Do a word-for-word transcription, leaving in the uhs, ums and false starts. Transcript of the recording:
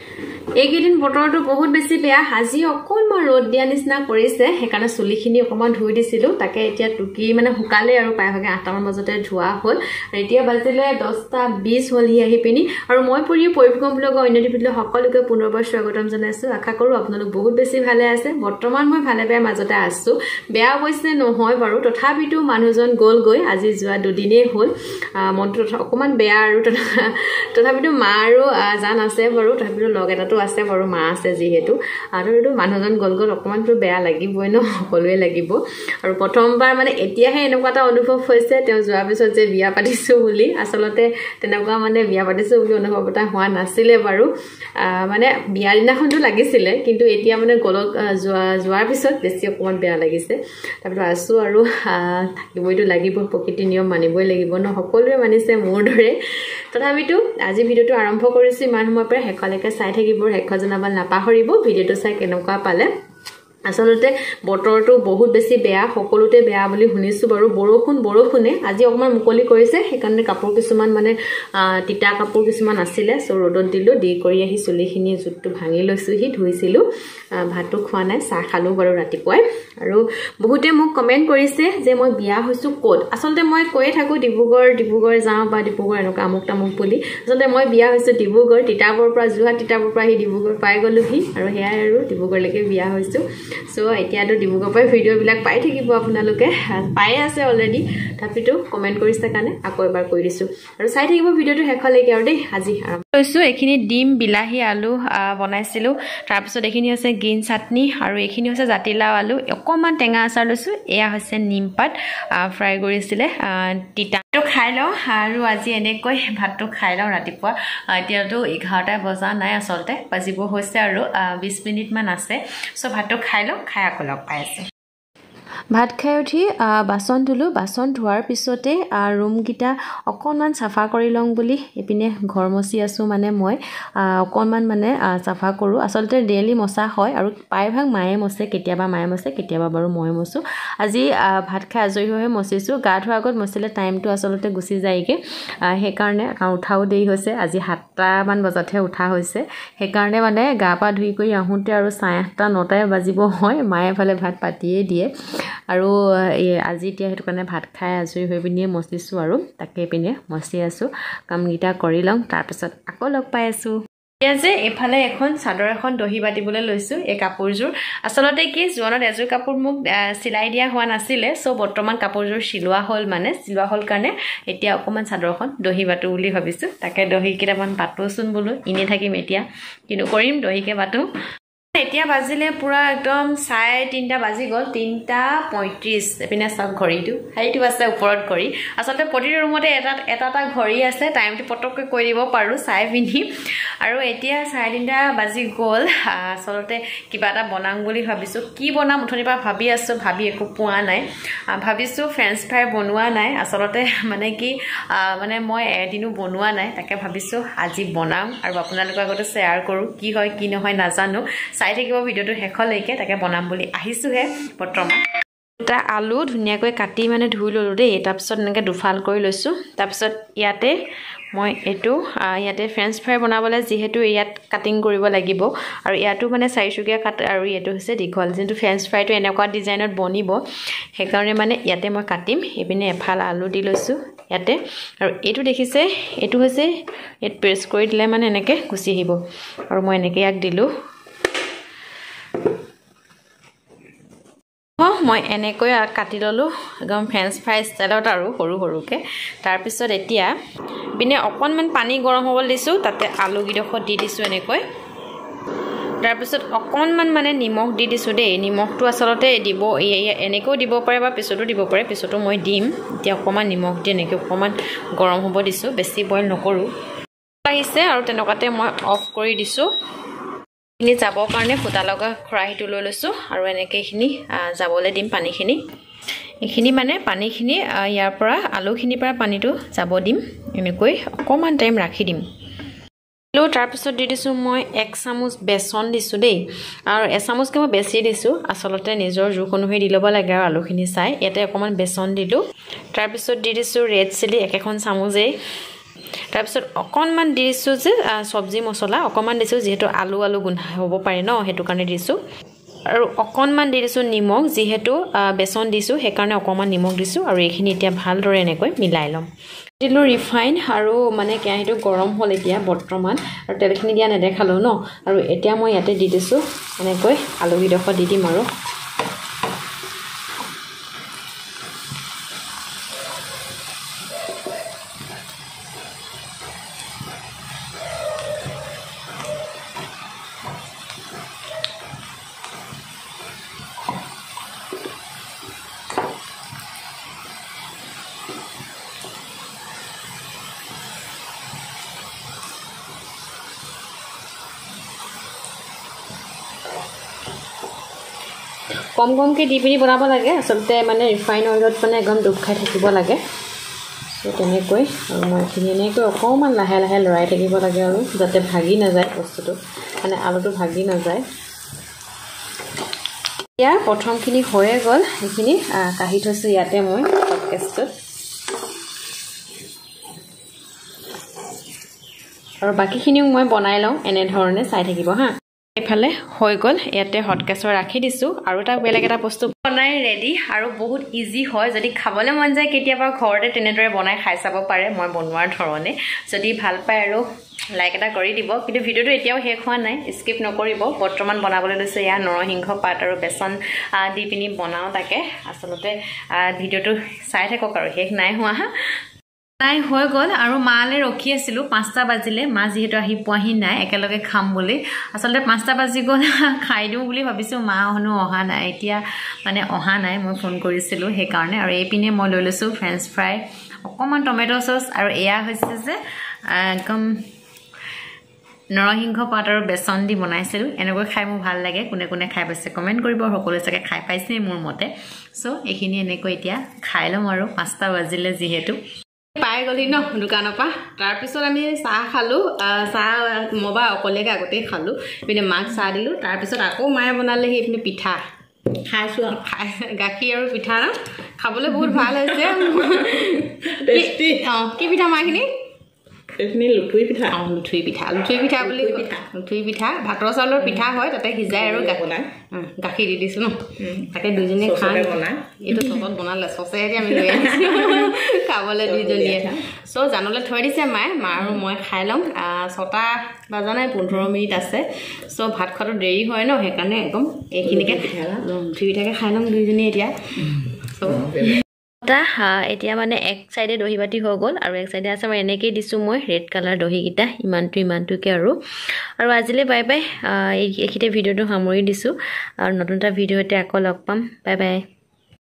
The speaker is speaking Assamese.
এইকেইদিন বতৰটো বহুত বেছি বেয়া আজি অকণমান ৰ'দ দিয়া নিচিনা কৰিছে সেইকাৰণে চুলিখিনি অকণমান ধুই দিছিলো তাকে এতিয়া টুকি মানে শুকালে আৰু প্ৰায়ভাগে আঠটা মান বজাতে ধোৱা হ'ল এতিয়া বাজিলে দহটা বিশ হ'লহি আহি পিনি আৰু মই পুৰি পৰিভ্ৰম ব্লগৰ অন্য ভিডিঅ' সকলোকে পুনৰবাৰ স্বাগতম জনাইছো আশা কৰো আপোনালোক বহুত বেছি ভালে আছে বৰ্তমান মই ভালে বেয়া মাজতে আছো বেয়া অৱশ্যে নহয় বাৰু তথাপিতো মানুহজন গ'ল গৈ আজি যোৱা দুদিনেই হ'ল মনটো অকণমান বেয়া আৰু তথাপিতো মা আৰু জান আছে বাৰু তথাপিতো লগ এটাতো আছে বাৰু মা আছে যিহেতু আৰু এইটো মানুহজন গল গল অকমানটো বেয়া লাগিবই ন সকলোৱে লাগিব আৰু প্ৰথমবাৰ মানে এতিয়াহে এনেকুৱা এটা অনুভৱ হৈছে তেওঁ যোৱাৰ পিছত যে বিয়া পাতিছো বুলি আসলতে তেনেকুৱা মানে বিয়া পাতিছো বুলি অনুভৱ এটা হোৱা নাছিলে বাৰু মানে বিয়াৰ দিনাখনটো লাগিছিলে কিন্তু এতিয়া মানে গলক যোৱা যোৱাৰ পিছত বেছি অকমান বেয়া লাগিছে তাৰপিছত আছো আৰু থাকিবইতো লাগিব প্ৰকৃতি নিয়ম মানিবই লাগিব ন সকলোৱে মানিছে মোৰ দৰে তথাপিতো আজি ভিডিঅ'টো আৰম্ভ কৰিছো ইমান সময়ৰ পৰা শেষলৈকে চাই থাকিব শেষ জনাব নাপাহৰিব ভিডিঅ'টো চাই কেনেকুৱা পালে আসলতে বতৰটো বহুত বেছি বেয়া সকলোতে বেয়া বুলি শুনিছো বাৰু বৰষুণ বৰষুণে আজি অকমান মুকলি কৰিছে সেইকাৰণে কাপোৰ কিছুমান মানে তিতা কাপোৰ কিছুমান আছিলে সো ৰ'দত দিলো দি কৰি আহি চুলিখিনি জুটটো ভাঙি লৈছো হি ধুইছিলো ভাতটো খোৱা নাই চাহ খালো বাৰু ৰাতিপুৱাই আৰু বহুতে মোক কমেন্ট কৰিছে যে মই বিয়া হৈছো ক'ত আসলতে মই কৈয়ে থাকো ডিব্ৰুগড় ডিব্ৰুগড় যাওঁ বা ডিব্ৰুগড় এনেকুৱা আমুক তামুক বুলি আসলতে মই বিয়া হৈছো ডিব্ৰুগড় তিতাবৰ পৰা যোৰহাট তিতাবৰ পৰা আহি ডিব্ৰুগড় পাই গলোহি আৰু হেয়াই আৰু ডিব্ৰুগড়লৈকে বিয়া হৈছো সো এতিয়াতো ডিব্ৰুগড়ৰ পৰা ভিডিঅ' বিলাক পাই থাকিব আপোনালোকে পাই আছে অলৰেডি তথাপিতো কমেন্ট কৰিছে কাৰণে আকৌ এবাৰ কৈ দিছো আৰু চাই থাকিব ভিডিঅ'টো শেষলৈকে আৰু দেই আজি আৰম্ভ লৈছো এইখিনি ডিম বিলাহী আলু বনাইছিলো তাৰ পিছত এইখিনি হৈছে গ্ৰীণ চাটনি আৰু এইখিনি হৈছে জাতিলাও আলু অকমান টেঙা আচাৰ লৈছো এয়া হৈছে নিমপাত ফ্ৰাই কৰিছিলে তিতাটো খাই লওঁ আৰু আজি এনেকৈ ভাতটো খাই লওঁ ৰাতিপুৱা এতিয়াতো এঘাৰটা বজা নাই আচলতে বাজিব হৈছে আৰু বিশ মিনিট মান আছে সো ভাতটো খাই লওঁ খাই আকৌ লগ পাই আছো ভাত খাই উঠি বাসন ধুলো বাসন ধোৱাৰ পিছতে ৰুমকেইটা অকণমান চাফা কৰি লওঁ বুলি এপিনে ঘৰ মচি আছো মানে মই অকণমান মানে চাফা কৰোঁ আচলতে ডেইলি মচা হয় আৰু প্ৰায়ভাগ মায়ে মচে কেতিয়াবা মায়ে মচে কেতিয়াবা বাৰু মই মচো আজি ভাত খাই আজৰি হৈ মচিছো গা ধোৱাৰ আগত মচিলে টাইমটো আচলতে গুচি যায়গে সেইকাৰণে উঠাও দেৰি হৈছে আজি সাতটা মান বজাতহে উঠা হৈছে সেইকাৰণে মানে গা পা ধুই কৰি আহোঁতে আৰু চাৰে আঠটা নটাই বাজিব হয় মায়ে ফালে ভাত পাতিয়ে দিয়ে আৰু আজি এতিয়া সেইটো কাৰণে ভাত খাই আজৰি হৈ পিনিয়ে মচিছো আৰু তাকে পিনে মচি আছো কামকেইটা কৰি লওঁ তাৰপিছত আকৌ লগ পাই আছো এতিয়া যে এফালে এখন চাদৰ এখন দহি বাতিবলৈ লৈছো এই কাপোৰযোৰ আচলতে কি জোনত এযোৰ কাপোৰ মোক চিলাই দিয়া হোৱা নাছিলে সো বৰ্তমান কাপোৰযোৰ চিলোৱা হ'ল মানে চিলোৱা হ'ল কাৰণে এতিয়া অকমান চাদৰখন দহি বাটো বুলি ভাবিছো তাকে দহি কেইটামান বাটোচোন বোলো ইনে থাকিম এতিয়া কিন্তু কৰিম দহিকে বাটো এতিয়া বাজিলে পুৰা একদম চাৰে তিনটা বাজি গ'ল তিনটা পঁয়ত্ৰিশ এপিনে চাওক ঘড়ীটো সেইটো আছে ওপৰত ঘড়ী আচলতে প্ৰতিটো ৰুমতে এটা এটা এটা ঘড়ী আছে টাইমটো পটককৈ কৈ দিব পাৰোঁ চাই পিনি আৰু এতিয়া চাৰে তিনটা বাজি গ'ল আচলতে কিবা এটা বনাম বুলি ভাবিছোঁ কি বনাম উঠনিৰ পৰা ভাবি আছোঁ ভাবি একো পোৱা নাই ভাবিছোঁ ফ্ৰেঞ্চ ফ্ৰাই বনোৱা নাই আচলতে মানে কি মানে মই এদিনো বনোৱা নাই তাকে ভাবিছোঁ আজি বনাম আৰু আপোনালোকৰ আগতে শ্বেয়াৰ কৰোঁ কি হয় কি নহয় নাজানো চাই থাকিব ভিডিঅ'টো শেষলৈকে তাকে বনাম বুলি আহিছোহে বৰ্তমান এটা আলু ধুনীয়াকৈ কাটি মানে ধুই ল'লোঁ দেই তাৰপিছত এনেকৈ দুফাল কৰি লৈছোঁ তাৰপিছত ইয়াতে মই এইটো ইয়াতে ফ্ৰেঞ্চ ফ্ৰাই বনাবলৈ যিহেতু ইয়াত কাটিং কৰিব লাগিব আৰু ইয়াতো মানে চাৰিচুকীয়া কাট আৰু এইটো হৈছে দীঘল যোনটো ফ্ৰেঞ্চ ফ্ৰাইটো এনেকুৱা ডিজাইনত বনিব সেইকাৰণে মানে ইয়াতে মই কাটিম এইপিনে এফাল আলু দি লৈছোঁ ইয়াতে আৰু এইটো দেখিছে এইটো হৈছে ইয়াত প্ৰেছ কৰি দিলে মানে এনেকৈ গুচি আহিব আৰু মই এনেকৈ ইয়াক দিলোঁ মই এনেকৈ কাটি ল'লোঁ একদম ফ্ৰেঞ্চ ফ্ৰাই ষ্টাইলত আৰু সৰু সৰুকৈ তাৰপিছত এতিয়া পিনে অকণমান পানী গৰম হ'বলৈ দিছোঁ তাতে আলুকেইডোখৰ দি দিছোঁ এনেকৈ তাৰপিছত অকণমান মানে নিমখ দি দিছোঁ দেই নিমখটো আচলতে দিব এনেকৈও দিব পাৰে বা পিছতো দিব পাৰে পিছতো মই দিম এতিয়া অকণমান নিমখ দি এনেকৈ অকণমান গৰম হ'ব দিছোঁ বেছি বইল নকৰোঁ আহিছে আৰু তেনেকুৱাতে মই অফ কৰি দিছোঁ এইখিনি যাবৰ কাৰণে ফুটা লগা খৰাহীটো লৈ লৈছোঁ আৰু এনেকৈ এইখিনি যাবলৈ দিম পানীখিনি এইখিনি মানে পানীখিনি ইয়াৰ পৰা আলুখিনিৰ পৰা পানীটো যাব দিম এনেকৈ অকণমান টাইম ৰাখি দিম তাৰপিছত দি দিছোঁ মই এক চামুচ বেচন দিছোঁ দেই আৰু এচামুচকৈ মই বেছি দিছোঁ আচলতে নিজৰ জোখ অনুসৰি দি ল'ব লাগে আৰু আলুখিনি চাই ইয়াতে অকণমান বেচন দিলোঁ তাৰপিছত দি দিছোঁ ৰেড চিলি একেখন চামুচেই তাৰপিছত অকণমান দিছোঁ যে চব্জি মছলা অকণমান দিছোঁ যিহেতু আলু আলু গোন্ধ হ'ব পাৰে ন সেইটো কাৰণে দিছোঁ আৰু অকণমান দি দিছোঁ নিমখ যিহেতু বেচন দিছোঁ সেইকাৰণে অকণমান নিমখ দিছোঁ আৰু এইখিনি এতিয়া ভালদৰে এনেকৈ মিলাই ল'ম দিলোঁ ৰিফাইন আৰু মানে কেৰাহীটো গৰম হ'ল এতিয়া বৰ্তমান আৰু তেলখিনি দিয়া নেদেখালোঁ ন আৰু এতিয়া মই ইয়াতে দি দিছোঁ এনেকৈ আলুকেইডোখৰ দি দিম আৰু কম কমকৈ দি পিনি বনাব লাগে আচলতে মানে ৰিফাইন অইলত মানে একদম ডুব খাই থাকিব লাগে তো তেনেকৈ আৰু মই এইখিনি এনেকৈ অকণমান লাহে লাহে লৰাই থাকিব লাগে আৰু যাতে ভাগি নাযায় বস্তুটো মানে আলুটো ভাগি নাযায় এতিয়া প্ৰথমখিনি হৈয়ে গ'ল সেইখিনি কাঢ়ি থৈছোঁ ইয়াতে মই হটকেছটোত আৰু বাকীখিনিও মই বনাই লওঁ এনেধৰণে চাই থাকিব হা এফালে হৈ গ'ল ইয়াতে হটকেছৰ ৰাখি দিছোঁ আৰু এটা বেলেগ এটা বস্তু বনাই ৰেডি আৰু বহুত ইজি হয় যদি খাবলৈ মন যায় কেতিয়াবা ঘৰতে তেনেদৰে বনাই খাই চাব পাৰে মই বনোৱাৰ ধৰণে যদি ভাল পায় আৰু লাইক এটা কৰি দিব কিন্তু ভিডিঅ'টো এতিয়াও শেষ হোৱা নাই স্কিপ নকৰিব বৰ্তমান বনাবলৈ লৈছে ইয়াৰ নৰসিংহ পাত আৰু বেচন দি পিনি বনাওঁ তাকে আচলতে ভিডিঅ'টো চাই থাকক আৰু শেষ নাই হোৱা হা তাই হৈ গ'ল আৰু মালে ৰখি আছিলোঁ পাঁচটা বাজিলে মা যিহেতু আহি পোৱাহি নাই একেলগে খাম বুলি আচলতে পাঁচটা বাজি গ'ল খাই দিওঁ বুলি ভাবিছোঁ মা হনো অহা নাই এতিয়া মানে অহা নাই মই ফোন কৰিছিলোঁ সেইকাৰণে আৰু এইপিনে মই লৈ লৈছোঁ ফ্ৰেঞ্চ ফ্ৰাই অকণমান টমেট' চচ আৰু এয়া হৈছে যে একদম নৰসিংহ পাত আৰু বেচন দি বনাইছিলোঁ এনেকৈ খাই মোৰ ভাল লাগে কোনে কোনে খাই পাইছে কমেণ্ট কৰিব সকলোৱে চাগে খাই পাইছে মোৰ মতে চ' এইখিনি এনেকৈ এতিয়া খাই ল'ম আৰু পাঁচটা বাজিলে যিহেতু পাই গ'লি ন দোকানৰ পৰা তাৰপিছত আমি চাহ খালোঁ চাহ মই বা অকলেকে আগতেই খালোঁ পিনে মাক চাহ দিলোঁ তাৰপিছত আকৌ মায়ে বনালে সেইপিনে পিঠা খাইছোঁ খাই গাখীৰ আৰু পিঠা ন খাবলৈ বহুত ভাল হৈছে অঁ কি পিঠা মাখিনি এইখিনি লুঠুই পিঠা অঁ লুঠুই পিঠা লুঠুই পিঠা বুলি পিঠা লুঠুই পিঠা ভাতৰ চাউলৰ পিঠা হয় তাতে সিজাই আৰু বনাই গাখীৰ দি দিছোঁ ন তাকে দুইজনীয়ে খাই বনাই এইটো চচত বনালে চচেদি আমি লৈ আহিছোঁ খাবলৈ দুইজনীয়ে চ' জানলৈ থৈ দিছে মায়ে মা আৰু মই খাই ল'ম ছটা বাজা নাই পোন্ধৰ মিনিট আছে চ' ভাত খোৱাটো দেৰি হয় ন সেইকাৰণে একদম এইখিনিকে লুঠুই পিঠাকে খাই ল'ম দুইজনীয়ে এতিয়া চ' এতিয়া মানে এক চাইডে দহি বাতি হৈ গ'ল আৰু এক চাইডে আছে মই এনেকেই দিছোঁ মই ৰেড কালাৰ দহিকেইটা ইমানটো ইমানটোকে আৰু আৰু আজিলৈ বাই বাই এইখিনিতে ভিডিঅ'টো সামৰি দিছোঁ আৰু নতুন এটা ভিডিঅ'তে আকৌ লগ পাম বাই বাই